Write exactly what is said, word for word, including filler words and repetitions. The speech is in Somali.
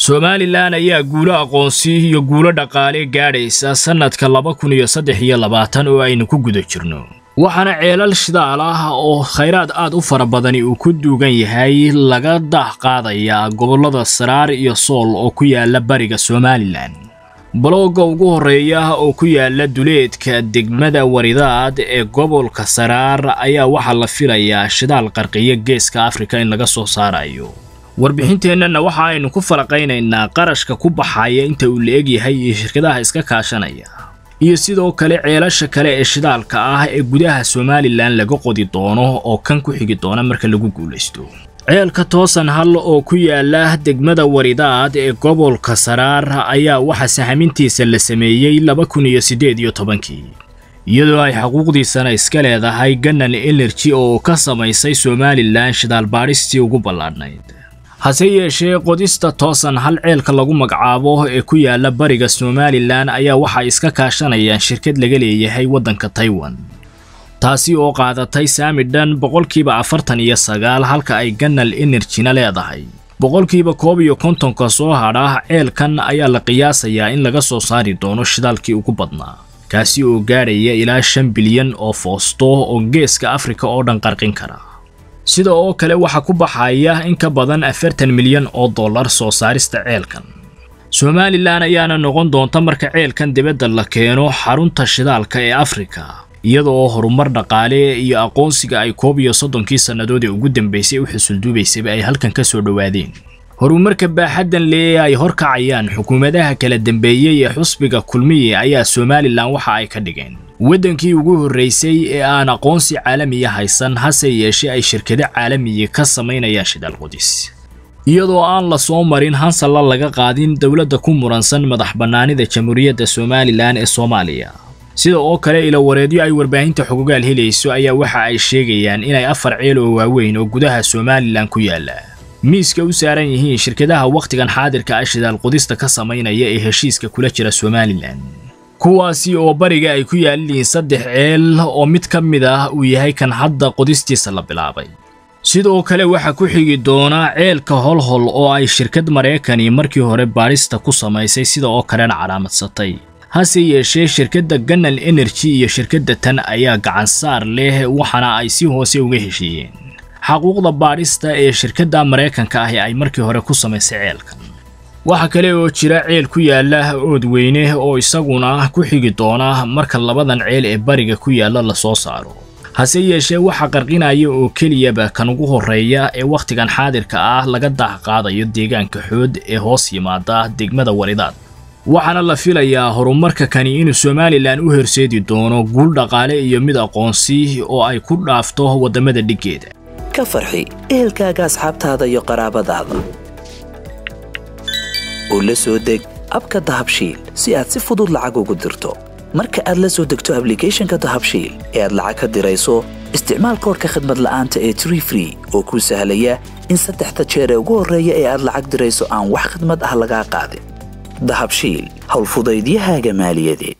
Somaliland ayaa guulo aqoonsi iyo guulo dhaqaale gaadhaysa sanadka laba kun iyo saddex iyo labaatan oo aynu ku guda jirno waxaana ceelal shidaal ah oo khayraad aad u fara badan uu ku duugan yahay laga daah qaadaya gobolada Saraar iyo Sool oo ku yaala bariga Somaliland balooga ugu horeeya oo ku yaala duleedka degmada Waridaad ee gobolka Saraar ayaa waxa la filayaa shidaal qarqiye geeska Afrika in laga soo saarayo warbixinteenna waxa aynu ku faraqaynaynaa qarashka ku baxaya inta uu leeg yahay shirkadaha iska kaashanaya iyo sidoo kale ceelasha kale ee shidaalka ah ee gudaha Somaliland laga qodi doono oo kan ku xigi doona marka lagu guuleysto ceelka toosan hal oo ku yaala degmada Waridaad ee gobolka Saraar ayaa waxa sahamintiisa la sameeyay laba kun iyo siddeed iyo toban iyadoo ay xuquuqdiisana iska leedahay Ganal Energy oo ka samaysay Somaliland shidaal baaristii ugu ballaadhnayd hase yeeshee qodista toosan hal ceelka lagu magacaabo ee ku yaala bariga Somaliland ayaa waxa iska kaashanayaan shirkad laga leeyahay wadanka Taiwan taasi oo qaadatay saamidhan boqolkiiba afartan iyo sagaal halka ay Ganal Energy na leedahay boqolkiiba koob iyo konton ka soo hadha ceelkan ayaa la qiyaasayaa in laga soo saari doono shidaalkii ugu badnaa kaasi oo gaaraya ilaa shan bilyan oo foosto oo geeska Afrika oo dhan qarqin kara sida oo kale waxa ku baxaya in ka badan afartan milyan oo dollar soo saarista ceelkan Somaliland ayaana noqon doonta marka ceelkan dibadda la keeno xarunta shidaalka ee Afrika iyadoo horumar dhaqaale iyo aqoonsiga ay koob iyo soddonkii sanadood ee ugu dambeysay u xusul duubaysay ay halkan ka soo dhawaadeen horumarka baaxaddan leeyahay ay horkacayaan xukuumadaha kala dambeeyay ee xusbiga kulmiye ayaa Somaliland waxa ay ka dhigeen wadankii ugu horeysay ee aan aqoonsi caalami ah haysan hase yeeshee ay shirkado caalami ka sameynayaan shidaal qodis iyadoo aan la soo marin hansala laga qaadin dawladda ku muransan madax banaanida jamhuuriyadda Somaliland ee Soomaaliya sida oo kale ila wareediyo ay warbaahinta xuquuqaal helayso ayaa waxa ay sheegayaan inay afar ceel oo waaweyn oo gudaha Somaliland ku yaala miiska u saaran yihiin shirkadaha waqtigan xaadirka ah shidaal qodista ka sameynaya ee heshiiska kula jira Somaliland kuwaasi oo bariga ay ku yaalin saddex ceel oo mid ka mid ah uu yahay kan hadda qodistiisa la bilaabay sidoo kale waxa ku xigi doona ceelka holhol oo ay shirkad Mareykan markii hore baarista ku sameysay sida oo kale calaamadsatay hase yeeshee shirkadda Ganal Energy iyo shirkadda tan ayaa gacan saar leh waxana ay si hoose uga heshiiyeen xuquuqda baarista ee shirkadda Mareykanka ah ay markii hore ku sameysay ceelkan waxa kale oo jira ceel ku yaala Oodweyne oo isaguna ku xigi doona marka labadan ceel ee bariga ku yaala la soo saaro hase yeeshee waxa qarqinaya oo kaliya kan ugu horeeya ee waqtigan xaadirka ah laga daah qaadayo deegaanka xood ee hoos yimaada degmada Waridaad waxaana la filayaa horumarka kani inuu Somaliland u horseedi doono guul dhaqaale iyo mid aqoonsi oo ay ku dhaafto wadamada dhigeeda ka farxi ehelkaaga asxaabtaada iyo qaraabadaada oo la soo deg abka Dahabshiil si aad si fudud lacag ugu dirto marka aad la soo degto application-ka Dahabshiil ee aad lacag ka dirayso isticmaal koodka khidmad la'aanta ee Tree Free oo ku sahlaya in saddexda jeer ee ugu horeeya ee aad lacag dirayso aan wax khidmad ah laga qaadin Dahabshiil hawl fudaydiyahaaga maaliyadeed